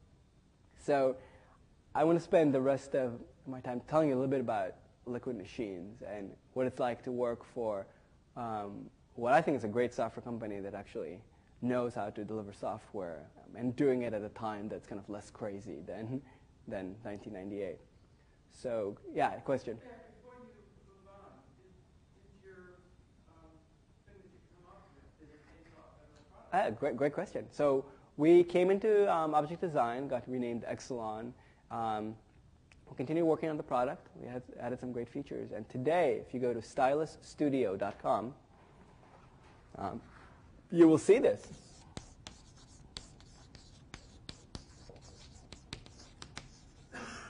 [SPEAKER 2] So I want to spend the rest of my time telling you a little bit about Liquid Machines and what it's like to work for um, what I think is a great software company that actually knows how to deliver software um, and doing it at a time that's kind of less crazy than than nineteen ninety-eight. So, yeah, question?
[SPEAKER 3] Yeah, before you move on, is, is your um, thing that you come up with, is it based off of a product?
[SPEAKER 2] Ah, great, great question. So we came into um, Object Design, got renamed Exelon. Um, we'll continue working on the product. We had added some great features. And today, if you go to stylus studio dot com, um, you will see this.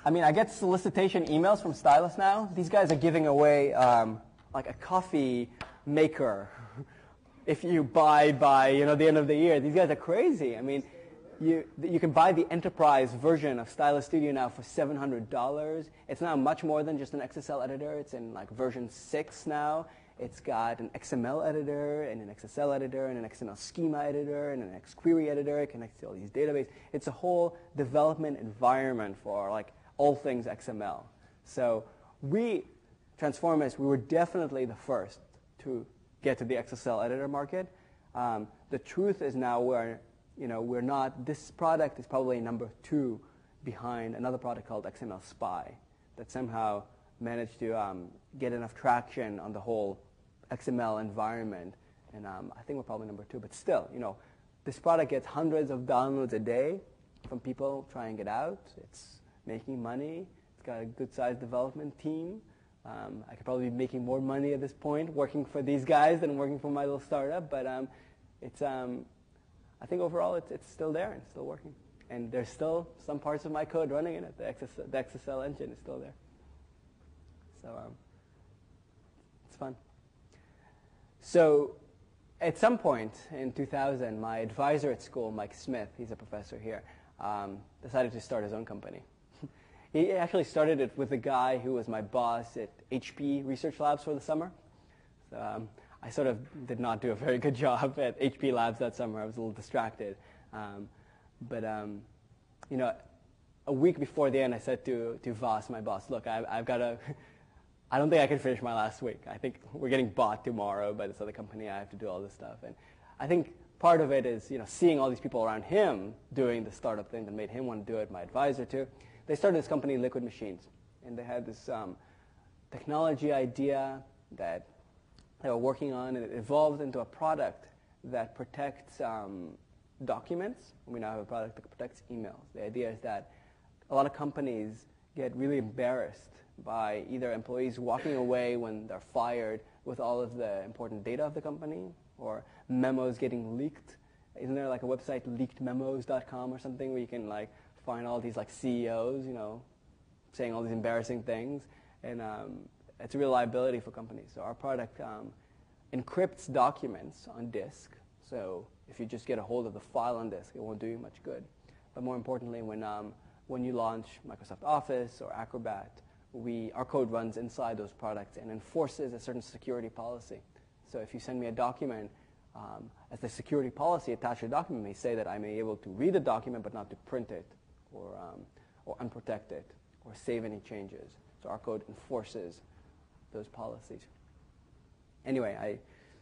[SPEAKER 2] I mean, I get solicitation emails from stylists now. These guys are giving away um, like a coffee maker if you buy by you know the end of the year. These guys are crazy. I mean, you you can buy the enterprise version of Stylus Studio now for seven hundred dollars. It's now much more than just an X S L editor. It's in like version six now. It's got an X M L editor and an X S L editor and an X M L schema editor and an X query editor. It connects to all these databases. It's a whole development environment for like all things X M L. So we, Transformis, we were definitely the first to get to the X S L editor market. Um, the truth is now we're, you know, we're not, this product is probably number two behind another product called X M L Spy that somehow managed to um, get enough traction on the whole X M L environment. And um, I think we're probably number two. But still, you know, this product gets hundreds of downloads a day from people trying it out. It's making money. It's got a good-sized development team. Um, I could probably be making more money at this point working for these guys than working for my little startup. But um, it's, um, I think overall it's, it's still there and still working. And there's still some parts of my code running in it. The X S L, the X S L engine is still there. So um, it's fun. So at some point in two thousand, my advisor at school, Mike Smith, he's a professor here, um, decided to start his own company. He actually started it with a guy who was my boss at H P Research Labs for the summer. So um, I sort of did not do a very good job at H P Labs that summer. I was a little distracted. Um, but, um, you know, a week before the end, I said to, to Vas, my boss, look, I, I've got to... I don't think I can finish my last week. I think we're getting bought tomorrow by this other company. I have to do all this stuff. And I think part of it is, you know, seeing all these people around him doing the startup thing that made him want to do it, my advisor too. They started this company, Liquid Machines. And they had this um, technology idea that they were working on, and it evolved into a product that protects um, documents. We now have a product that protects emails. The idea is that a lot of companies get really embarrassed by either employees walking away when they're fired with all of the important data of the company, or memos getting leaked. Isn't there like a website, leaked memos dot com or something, where you can like find all these like C E Os, you know, saying all these embarrassing things, and um, it's a real liability for companies. So our product um, encrypts documents on disk. So if you just get a hold of the file on disk, it won't do you much good. But more importantly, when um, when you launch Microsoft Office or Acrobat, we, our code runs inside those products and enforces a certain security policy. So if you send me a document, um, as the security policy attached to the document may say that I may be able to read the document but not to print it or, um, or unprotect it or save any changes. So our code enforces those policies. Anyway, I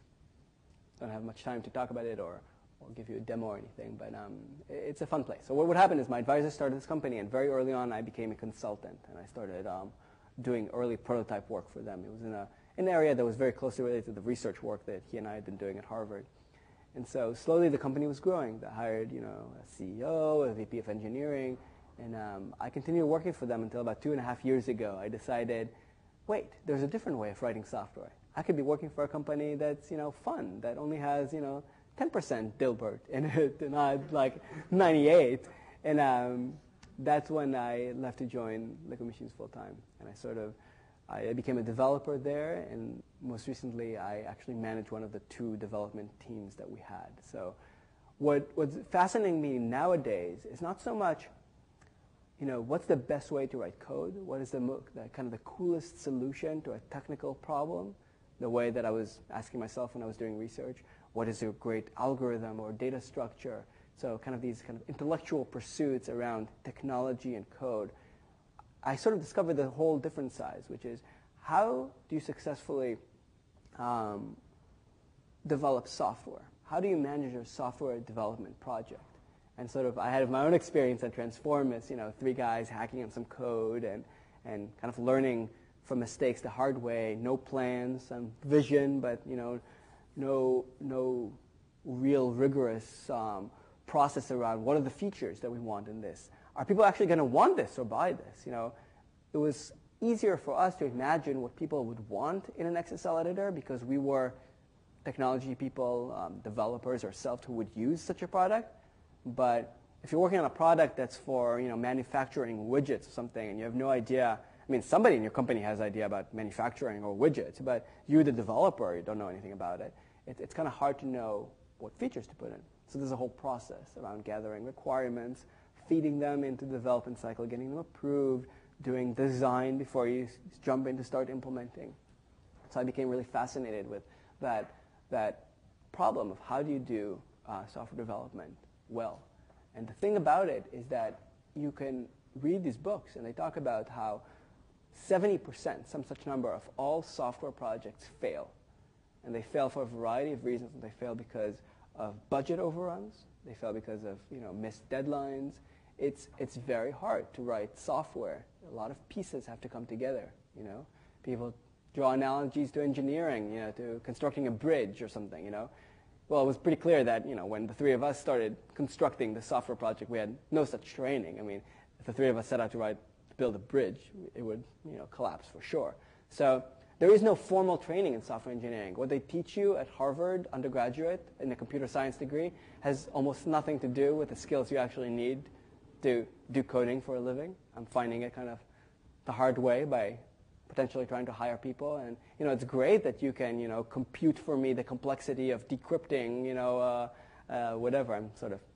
[SPEAKER 2] don't have much time to talk about it or, or give you a demo or anything, but um, it's a fun place. So what would happen is my advisor started this company, and very early on I became a consultant, and I started um, doing early prototype work for them. It was in a, an area that was very closely related to the research work that he and I had been doing at Harvard. And so slowly the company was growing. They hired, you know, a C E O, a V P of engineering, and um, I continued working for them until about two and a half years ago. I decided, wait, there's a different way of writing software. I could be working for a company that's, you know, fun, that only has, you know, ten percent Dilbert in it, not like ninety-eight. And um, that's when I left to join Liquid Machines full time. And I sort of, I became a developer there, and most recently I actually managed one of the two development teams that we had. So what, what's fascinating me nowadays is not so much, you know, what's the best way to write code? What is the, mo- the kind of the coolest solution to a technical problem? The way that I was asking myself when I was doing research. What is a great algorithm or data structure? So kind of these kind of intellectual pursuits around technology and code. I sort of discovered the whole different size, which is how do you successfully um, develop software? How do you manage your software development project? And sort of I had my own experience at Transformis, you know, three guys hacking on some code and, and kind of learning from mistakes the hard way, no plans, some vision, but, you know, no no real rigorous um, process around what are the features that we want in this. Are people actually going to want this or buy this? You know, it was easier for us to imagine what people would want in an X S L editor because we were technology people, um, developers ourselves who would use such a product. But if you're working on a product that's for, you know, manufacturing widgets or something, and you have no idea, I mean, somebody in your company has idea about manufacturing or widgets, but you, the developer, you don't know anything about it. it it's kind of hard to know what features to put in. So there's a whole process around gathering requirements, feeding them into the development cycle, getting them approved, doing design before you jump in to start implementing. So I became really fascinated with that, that problem of how do you do uh, software development well. And the thing about it is that you can read these books, and they talk about how seventy percent, some such number, of all software projects fail. And they fail for a variety of reasons. They fail because of budget overruns. They fail because of, you know, missed deadlines. It's, it's very hard to write software. A lot of pieces have to come together, you know. People draw analogies to engineering, you know, to constructing a bridge or something, you know. Well, it was pretty clear that, you know, when the three of us started constructing the software project, we had no such training. I mean, if the three of us set out to write, to build a bridge, it would, you know, collapse for sure. So there is no formal training in software engineering. What they teach you at Harvard undergraduate in a computer science degree has almost nothing to do with the skills you actually need to do coding for a living. I'm finding it kind of the hard way by potentially trying to hire people. And, you know, it's great that you can, you know, compute for me the complexity of decrypting, you know, uh, uh, whatever. I'm sort of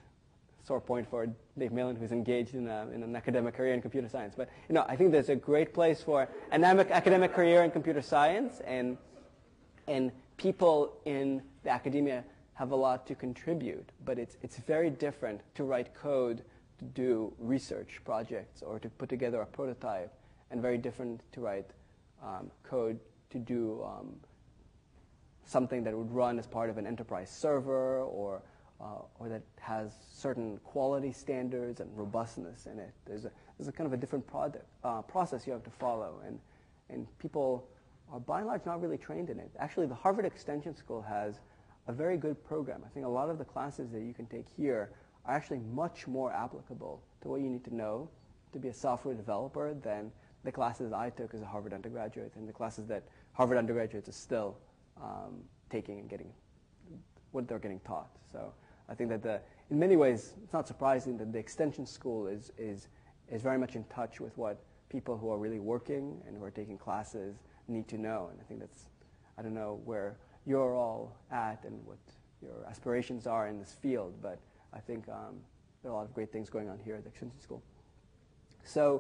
[SPEAKER 2] sore point for Dave Malin, who's engaged in, a, in an academic career in computer science. But, you know, I think there's a great place for an academic career in computer science, and, and people in the academia have a lot to contribute. But it's, it's very different to write code to do research projects or to put together a prototype, and very different to write um, code to do um, something that would run as part of an enterprise server, or uh, or that has certain quality standards and robustness in it. There's a there's a kind of a different product, uh, process you have to follow, and and people are by and large not really trained in it. Actually, the Harvard Extension School has a very good program. I think a lot of the classes that you can take here are actually much more applicable to what you need to know to be a software developer than the classes I took as a Harvard undergraduate, and the classes that Harvard undergraduates are still um, taking and getting what they're getting taught. So I think that the, in many ways, it's not surprising that the extension school is, is, is very much in touch with what people who are really working and who are taking classes need to know. And I think that's, I don't know where you're all at and what your aspirations are in this field, but I think um, there are a lot of great things going on here at the extension school. So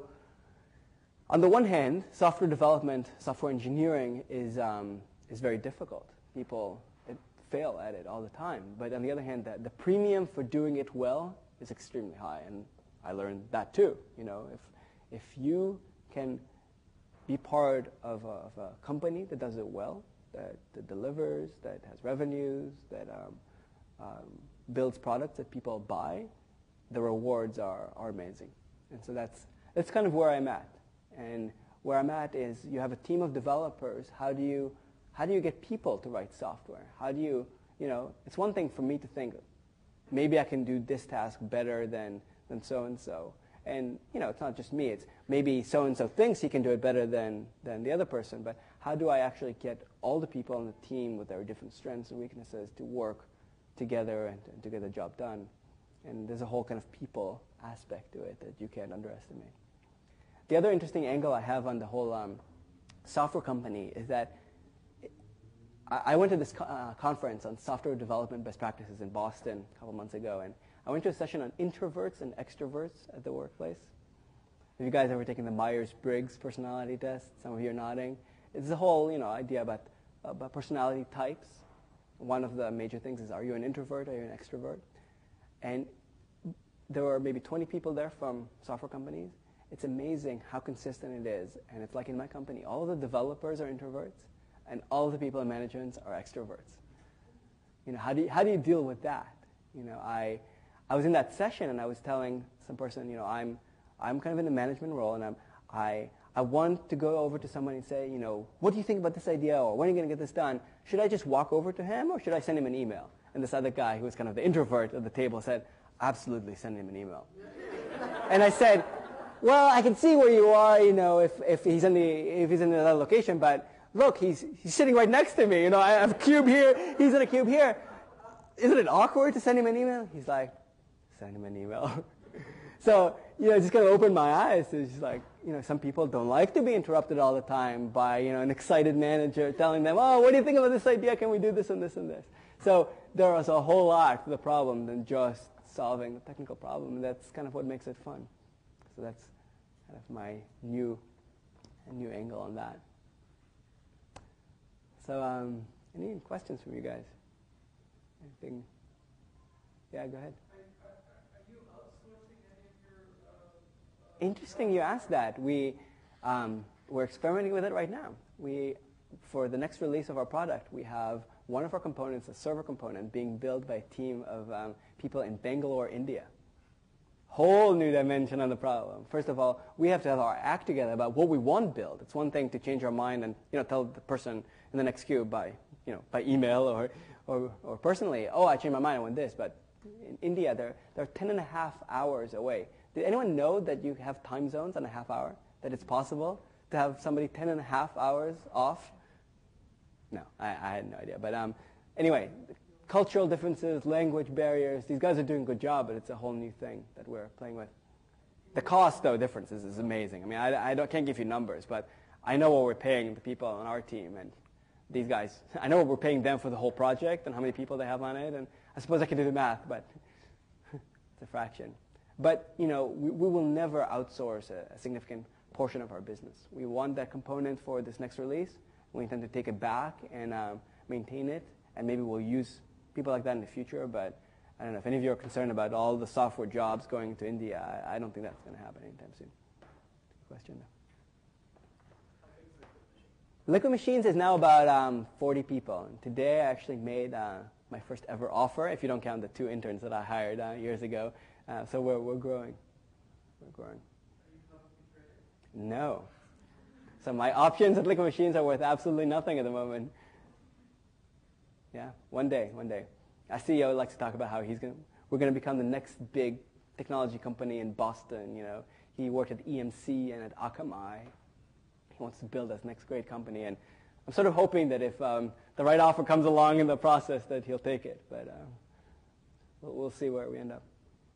[SPEAKER 2] on the one hand, software development, software engineering is, um, is very difficult. People it, fail at it all the time. But on the other hand, the, the premium for doing it well is extremely high. And I learned that too. You know, if, if you can be part of a, of a company that does it well, that, that delivers, that has revenues, that um, um, builds products that people buy, the rewards are, are amazing. And so that's, that's kind of where I'm at. And where I'm at is you have a team of developers. How do you, how do you get people to write software? How do you, you know, it's one thing for me to think, maybe I can do this task better than, than so-and-so. And, you know, it's not just me. It's maybe so-and-so thinks he can do it better than, than the other person. But how do I actually get all the people on the team with their different strengths and weaknesses to work together and, and to get the job done? And there's a whole kind of people aspect to it that you can't underestimate. The other interesting angle I have on the whole um, software company is that I, I went to this co- uh, conference on software development best practices in Boston a couple months ago, and I went to a session on introverts and extroverts at the workplace. Have you guys ever taken the Myers-Briggs personality test? Some of you are nodding. It's the whole, you know, idea about, about personality types. One of the major things is, are you an introvert, are you an extrovert? And there were maybe twenty people there from software companies. It's amazing how consistent it is. And it's like in my company, all of the developers are introverts, and all of the people in management are extroverts. You know, how do you, how do you deal with that? You know, I I was in that session, and I was telling some person, you know, I'm I'm kind of in a management role, and I'm I I want to go over to someone and say, you know, what do you think about this idea, or when are you going to get this done? Should I just walk over to him, or should I send him an email? And this other guy, who was kind of the introvert at the table, said, absolutely, send him an email. And I said, well, I can see where you are, you know, if, if he's in the if he's in another location, but look, he's he's sitting right next to me. You know, I have a cube here, he's in a cube here. Isn't it awkward to send him an email? He's like, send him an email. So, you know, it just kind of opened my eyes. It's just like, you know, some people don't like to be interrupted all the time by, you know, an excited manager telling them, oh, what do you think about this idea? Can we do this and this and this? So there was a whole lot to the problem than just solving the technical problem, and that's kind of what makes it fun. So that's kind of my new, new angle on that. So um, any questions from you guys? Anything? Yeah, go ahead. Interesting you asked that. We, um, we're experimenting with it right now. We, for the next release of our product, we have one of our components, a server component, being built by a team of um, people in Bangalore, India. Whole new dimension on the problem. First of all, we have to have our act together about what we want built. It's one thing to change our mind and, you know, tell the person in the next queue by, you know, by email or, or, or personally, oh, I changed my mind, I want this. But in India, they're, they're ten and a half hours away. Did anyone know that you have time zones on a half hour? That it's possible to have somebody ten and a half hours off? No, I, I had no idea. But um, anyway, cultural differences, language barriers, these guys are doing a good job, but it's a whole new thing that we're playing with. The cost, though, differences is amazing. I mean, I, I don't, can't give you numbers, but I know what we're paying the people on our team. And these guys, I know what we're paying them for the whole project and how many people they have on it. And I suppose I can do the math, but it's a fraction. But, you know, we, we will never outsource a, a significant portion of our business. We want that component for this next release. We intend to take it back and um, maintain it, and maybe we'll use people like that in the future. But I don't know if any of you are concerned about all the software jobs going to India. I, I don't think that's going to happen anytime soon. Question? Liquid Machines is now about um, forty people. And today I actually made uh, my first ever offer, if you don't count the two interns that I hired uh, years ago. Uh, so we're we're growing. We're growing. No. So my options at Liquid Machines are worth absolutely nothing at the moment. Yeah, one day, one day. Our C E O likes to talk about how he's going. We're going to become the next big technology company in Boston. You know, he worked at E M C and at Akamai. He wants to build this next great company, and I'm sort of hoping that if um, the right offer comes along in the process, that he'll take it. But uh, we'll, we'll see where we end up.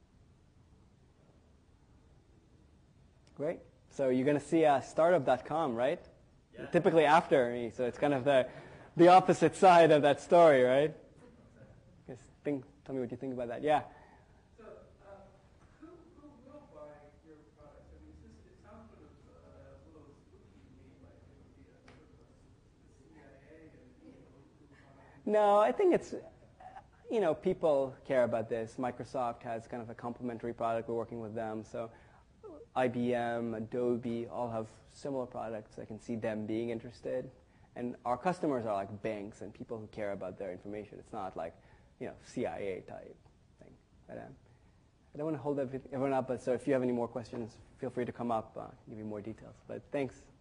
[SPEAKER 2] Great. So you're going to see uh, startup dot com, right? Yeah. Typically after me, so it's kind of the the opposite side of that story, right? Yes, think, tell me what you think about that. Yeah.
[SPEAKER 3] So, uh, who, who will buy your products? I mean, this, it sounds sort of uh, a little spooky to me, like it would be a sort of a, the C I A and people who buy.
[SPEAKER 2] No, I think it's, you know, people care about this. Microsoft has kind of a complementary product. We're working with them, so I B M, Adobe, all have similar products. I can see them being interested. And our customers are like banks and people who care about their information. It's not like, you know, C I A type thing. But um, I don't want to hold everyone up, but so if you have any more questions, feel free to come up. Uh, give you more details. But thanks.